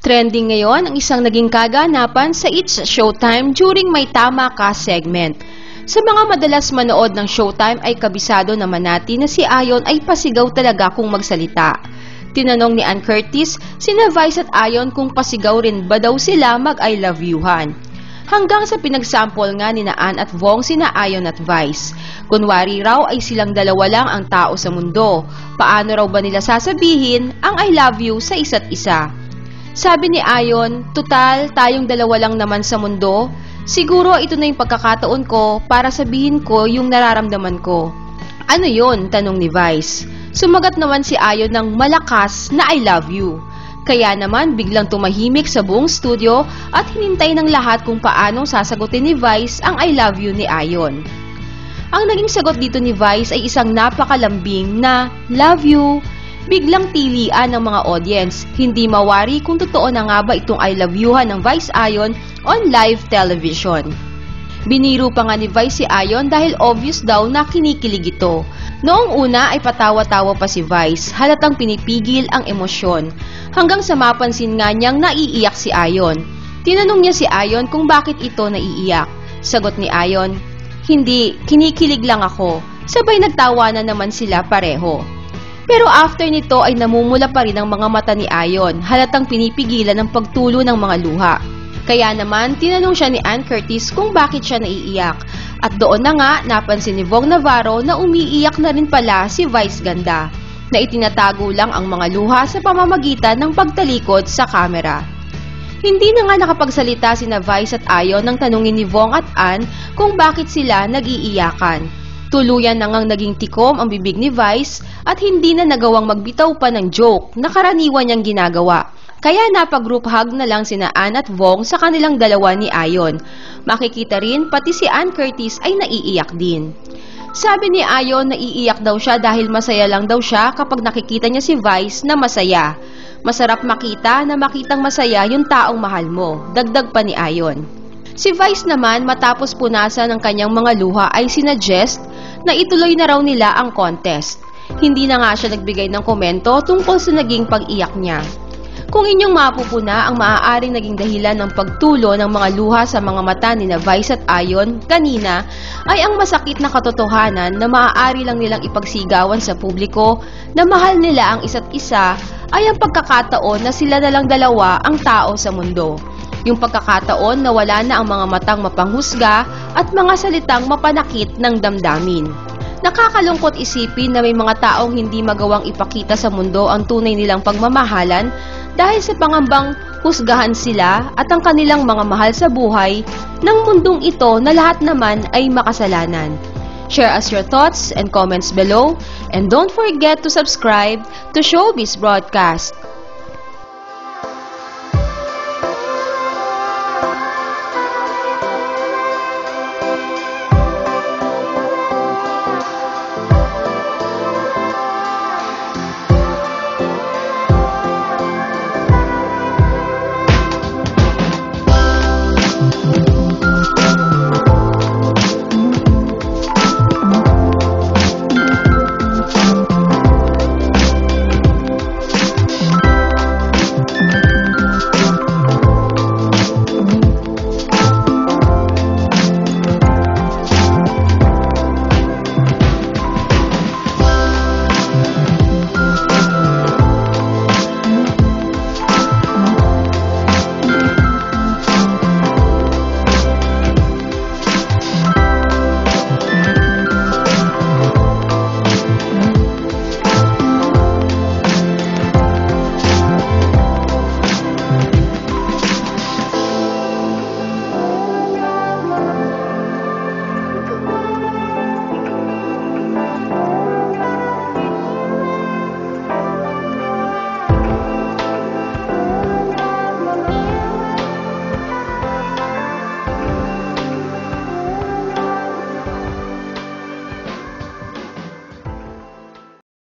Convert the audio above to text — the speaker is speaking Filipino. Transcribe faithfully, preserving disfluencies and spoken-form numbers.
Trending ngayon ang isang naging kaganapan sa It's Showtime during May Tama Ka segment. Sa mga madalas manood ng Showtime ay kabisado naman natin na si Ayon ay pasigaw talaga kung magsalita. Tinanong ni Ann Curtis sina Vice at Ayon kung pasigaw rin ba daw sila mag-I love you-han. Hanggang sa pinagsample nga ni na Ann at Vong sina Ayon at Vice. Kunwari raw ay silang dalawa lang ang tao sa mundo. Paano raw ba nila sasabihin ang I love you sa isa't isa? Sabi ni Ayon, tutal, tayong dalawa lang naman sa mundo. Siguro ito na yung pagkakataon ko para sabihin ko yung nararamdaman ko. Ano yun? Tanong ni Vice. Sumagat naman si Ayon ng malakas na I love you. Kaya naman biglang tumahimik sa buong studio at hinintay ng lahat kung paanong sasagutin ni Vice ang I love you ni Ayon. Ang naging sagot dito ni Vice ay isang napakalambing na love you. Biglang tilian ng mga audience, hindi mawari kung totoo na nga ba itong I love you-han ng Vice Ayon on live television. Biniro pa nga ni Vice si Ayon dahil obvious daw na kinikilig ito. Noong una ay patawa-tawa pa si Vice, halatang pinipigil ang emosyon, hanggang sa mapansin nga niyang naiiyak si Ayon. Tinanong niya si Ayon kung bakit ito naiiyak. Sagot ni Ayon, hindi, kinikilig lang ako. Sabay nagtawanan naman sila pareho. Pero after nito ay namumula pa rin ang mga mata ni Ayon, halatang pinipigilan ng pagtulo ng mga luha. Kaya naman, tinanong siya ni Ann Curtis kung bakit siya naiiyak. At doon na nga, napansin ni Vong Navarro na umiiyak na rin pala si Vice Ganda, na itinatago lang ang mga luha sa pamamagitan ng pagtalikod sa kamera. Hindi na nga nakapagsalita sina Vice at Ayon nang tanungin ni Vong at Ann kung bakit sila nag-iiyakan. Tuluyan na ngang naging tikom ang bibig ni Vice at hindi na nagawang magbitaw pa ng joke na karaniwan niyang ginagawa. Kaya napag-group hug na lang sina Ann at Vong sa kanilang dalawa ni Ayon. Makikita rin pati si Ann Curtis ay naiiyak din. Sabi ni Ayon na iiyak daw siya dahil masaya lang daw siya kapag nakikita niya si Vice na masaya. Masarap makita na makitang masaya yung taong mahal mo, dagdag pa ni Ayon. Si Vice naman matapos punasan ng kanyang mga luha ay sinadjust na ituloy na raw nila ang contest. Hindi na nga siya nagbigay ng komento tungkol sa naging pag-iyak niya. Kung inyong mapupuna ang maaaring naging dahilan ng pagtulo ng mga luha sa mga mata ni na Vice at Ayon kanina ay ang masakit na katotohanan na maaari lang nilang ipagsigawan sa publiko na mahal nila ang isa't isa ay ang pagkakataon na sila na lang dalawa ang tao sa mundo. Yung pagkakataon na wala na ang mga matang mapanghusga at mga salitang mapanakit ng damdamin. Nakakalungkot isipin na may mga taong hindi magawang ipakita sa mundo ang tunay nilang pagmamahalan dahil sa pangambang husgahan sila at ang kanilang mga mahal sa buhay ng mundong ito na lahat naman ay makasalanan. Share us your thoughts and comments below and don't forget to subscribe to Showbiz Broadcast.